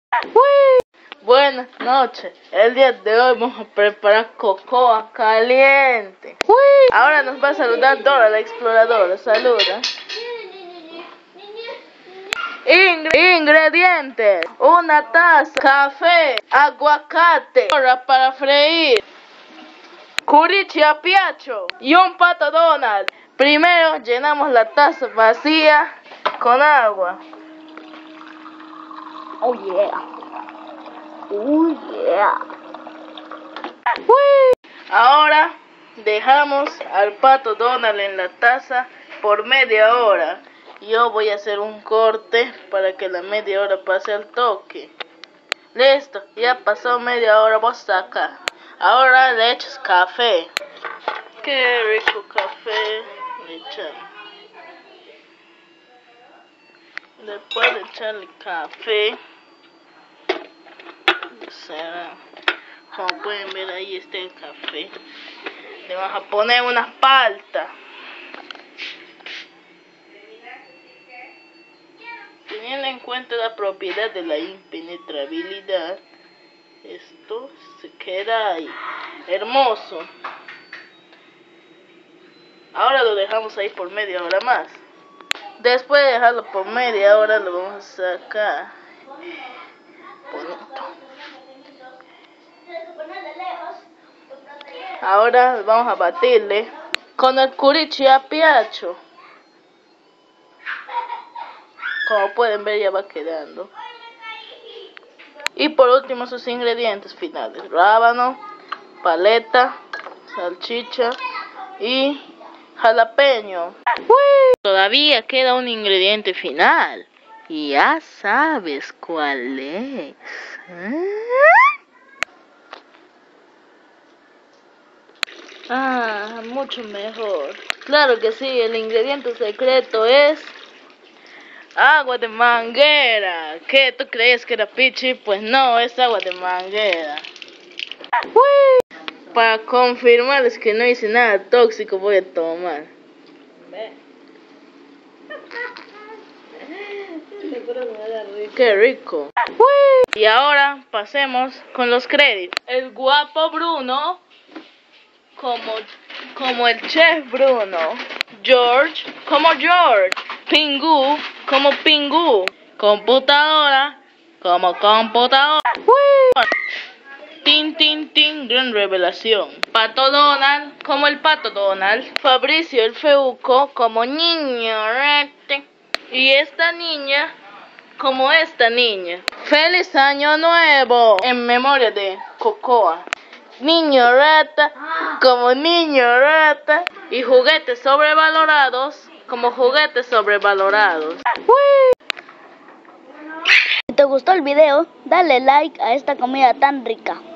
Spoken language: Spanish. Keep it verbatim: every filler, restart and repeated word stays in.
Buenas noches, el día de hoy vamos a preparar cocoa caliente. Ahora nos va a saludar Dora la exploradora, saluda. Ingre ingredientes: una taza, café, aguacate, ahora para freír, curichi a piacho y un pato Donald. Primero llenamos la taza vacía con agua. Oh yeah. Oh yeah. Ahora dejamos al pato Donald en la taza por media hora. Yo voy a hacer un corte para que la media hora pase al toque. Listo, ya pasó media hora, vos saca. Ahora le echas café. Qué rico café le echamos. Después de echarle café, será, como pueden ver ahí está el café. Le vamos a poner una palta. Teniendo en cuenta la propiedad de la impenetrabilidad, esto se queda ahí, hermoso. Ahora lo dejamos ahí por media hora más. Después de dejarlo por media hora lo vamos a sacar. Bonito. Ahora vamos a batirle con el curichi a piacho. Como pueden ver ya va quedando. Y por último sus ingredientes finales: rábano, paleta, salchicha y jalapeño. Todavía queda un ingrediente final. Y ya sabes cuál es. ¿Eh? Ah, mucho mejor. Claro que sí, el ingrediente secreto es agua de manguera. ¿Qué? ¿Tú creías que era pichi? Pues no, es agua de manguera. Para confirmarles que no hice nada tóxico, voy a tomar. Qué rico. Y ahora pasemos con los créditos. El guapo Bruno, como, como el chef Bruno. George, como George. Pingu, como Pingu. Computadora, como computadora. Tin, tin, tin, gran revelación. Pato Donald, como el pato Donald. Fabricio el feuco, como niño rete. Y esta niña, como esta niña. ¡Feliz Año Nuevo! En memoria de Cocoa. Niño rata, como niño rata. Y juguetes sobrevalorados, como juguetes sobrevalorados. Si te gustó el video, dale like a esta comida tan rica.